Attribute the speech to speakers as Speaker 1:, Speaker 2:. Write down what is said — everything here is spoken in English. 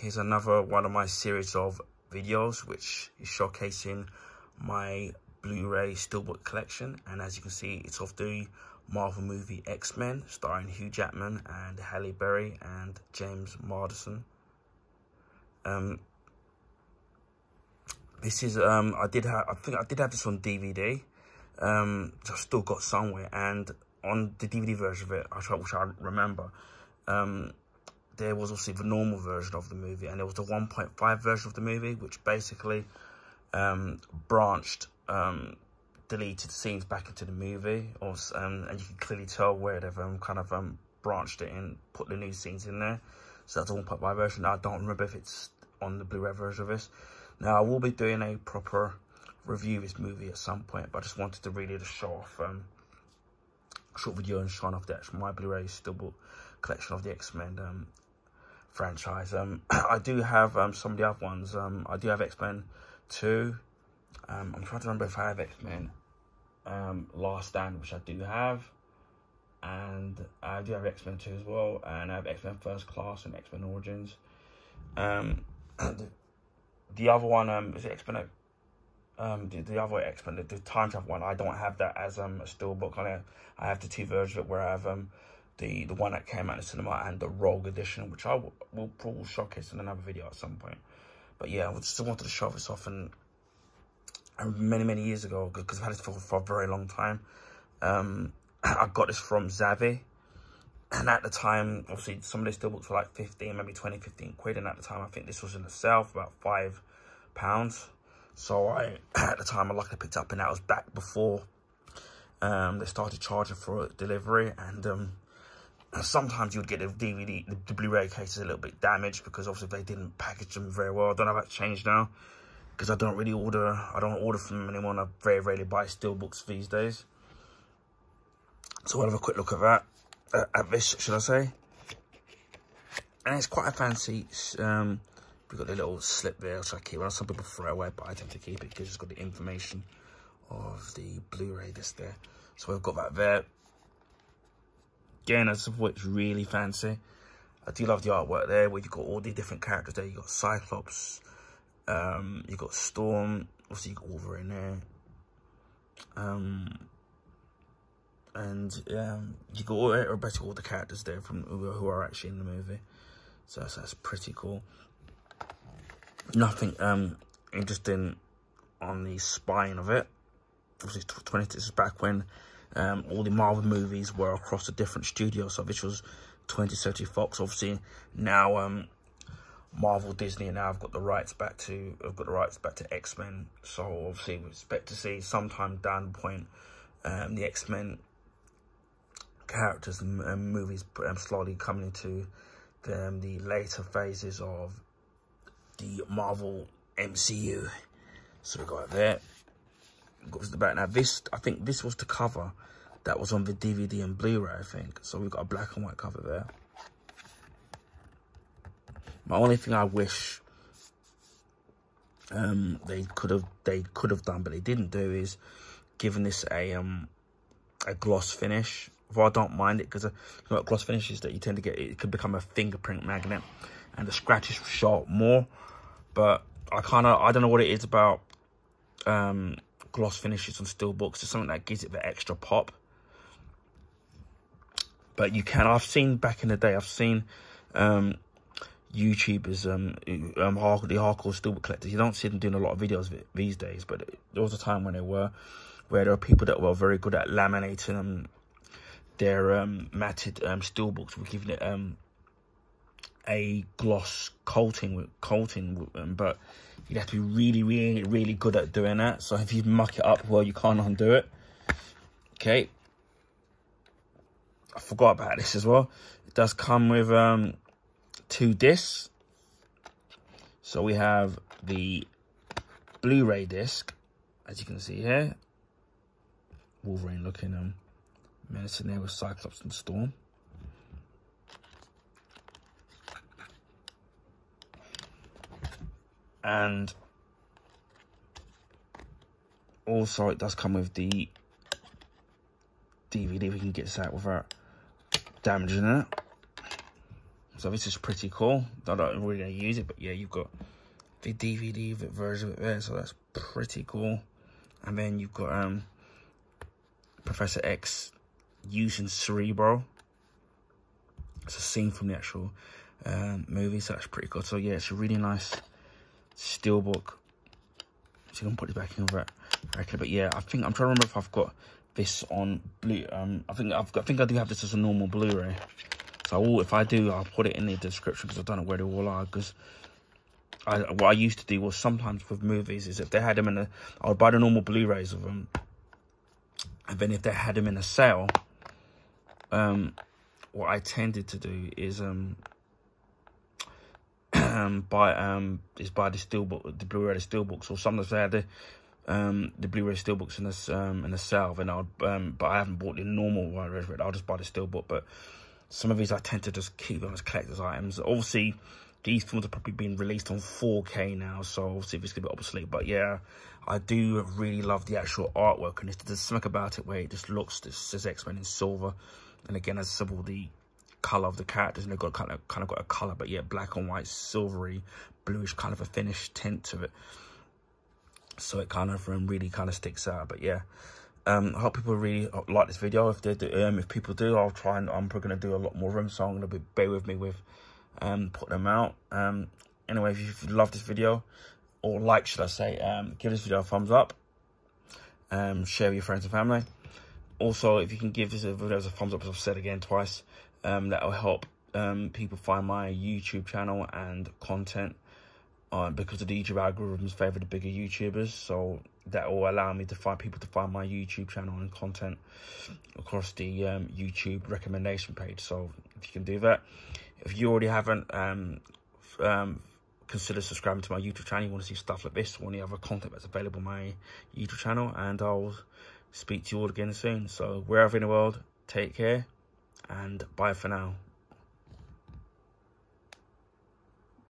Speaker 1: Here's another one of my series of videos which is showcasing my Blu-ray Steelbook collection, and as you can see, it's of the Marvel movie X-Men, starring Hugh Jackman and Halle Berry and James Marsden. This is I think I did have this on DVD, which I've still got somewhere, and on the DVD version of it, which I remember, there was also the normal version of the movie, and there was the 1.5 version of the movie, which basically branched, deleted scenes back into the movie, and you can clearly tell where they've branched it and put the new scenes in there. So that's the 1.5 version. Now, I don't remember if it's on the Blu-ray version of this. Now, I will be doing a proper review of this movie at some point, but I just wanted to really just show off a short video and showing off my Blu-ray Steelbook collection of the X-Men franchise. I do have some of the other ones. I do have X-Men 2. I'm trying to remember if I have X-Men Last Stand, which I do have. And I do have X-Men 2 as well. And I have X-Men First Class and X-Men Origins. The other one is X-Men. The other X-Men, the time travel one, I don't have that as a steelbook. I have the two versions of it, where I have the one that came out in the cinema and the Rogue edition, which I will probably showcase in another video at some point. But yeah, I just wanted to show this off, and many years ago, because I've had this for a very long time. I got this from Zavvi, and at the time, obviously, some of these steelbooks were like 15, maybe 20, 15 quid, and at the time, I think this was in the sale for about £5. So at the time, I luckily picked it up, and that was back before they started charging for delivery. And sometimes you would get the DVD, the Blu-ray cases a little bit damaged, because obviously they didn't package them very well. I don't know if that's changed now, because I don't order from them anymore, and I very rarely buy steelbooks these days. So we'll have a quick look at that, at this, should I say. And it's quite a fancy, we've got the little slip there, which I keep. Well, some people throw it away, but I tend to keep it because it's got the information of the Blu-ray disc there. So we've got that there. Again, as of which, really fancy. I do love the artwork there, where you've got all the different characters there. You've got Cyclops, you've got Storm, obviously you've got Wolverine there. And you got basically all the characters there from who are actually in the movie. So that's pretty cool. Nothing interesting on the spine of it. Obviously, this is back when all the Marvel movies were across the different studios. So this was 20th Century Fox. Obviously now Marvel, Disney, and now I've got the rights back to X-Men. So obviously we expect to see sometime down the point the X-Men characters and movies slowly coming into the later phases of the Marvel MCU. So we got there. Goes the back. Now this, I think this was the cover that was on the DVD and Blu-ray, I think. So we've got a black and white cover there. My only thing I wish they could have done, but they didn't do, is given this a gloss finish. Although I don't mind it, because you know what gloss finishes that you tend to get, it could become a fingerprint magnet, and the scratches show up more. But I don't know what it is about gloss finishes on steelbooks. It's something that gives it the extra pop. But you can, I've seen back in the day, I've seen YouTubers, the hardcore steelbook collectors. You don't see them doing a lot of videos of it these days, but there was a time when where there were people that were very good at laminating their matted steelbooks, were giving it a gloss coating, but you'd have to be really good at doing that. So if you muck it up, well, you can't undo it. Okay, I forgot about this as well. It does come with 2 discs. So we have the Blu-ray disc, as you can see here. Wolverine looking menacing there with Cyclops and Storm. And also it does come with the DVD. We can get this out without damaging it. So this is pretty cool. I don't really use it, but yeah, you've got the DVD version of it there, so that's pretty cool. And then you've got Professor X using Cerebro. It's a scene from the actual movie, so that's pretty cool. So yeah, it's a really nice steelbook. So you can put it back in right. But yeah, I'm trying to remember if I've got this on blue. I think I do have this as a normal Blu-ray. So if I do, I'll put it in the description because I don't know where they all are. Because what I used to do was sometimes with movies is if they had them in I would buy the normal Blu-rays of them, and then if they had them in a sale, what I tended to do is buy the steelbook, the Blu-ray steelbooks, or sometimes they had the Blu-ray steelbooks in the sale. And but I haven't bought the normal one. I'll just buy the steelbook. But some of these I tend to just keep them as collector's items. Obviously, these films are probably being released on 4K now, so obviously it's gonna be obsolete. But yeah, I do really love the actual artwork, and there's something about it where it just looks, this says X-Men in silver, and again, as simple the color of the characters, and they've got kind of got a color, but yeah, black and white, silvery, bluish kind of a finished tint to it. So it kind of really kind of sticks out. But yeah, I hope people really like this video. If they do, if people do, I'm probably gonna do a lot more of them, so I'm gonna bear with me with put them out. Anyway, if you love this video, or like, should I say, give this video a thumbs up, share with your friends and family. Also, if you can give this video a thumbs up, as I've said again twice, that will help people find my YouTube channel and content, because of the YouTube algorithms favour the bigger YouTubers, so that will allow me to find my YouTube channel and content across the YouTube recommendation page. So if you can do that, if you already haven't, consider subscribing to my YouTube channel. You want to see stuff like this or any other content that's available on my YouTube channel, and I'll speak to you all again soon. So wherever in the world, take care and bye for now.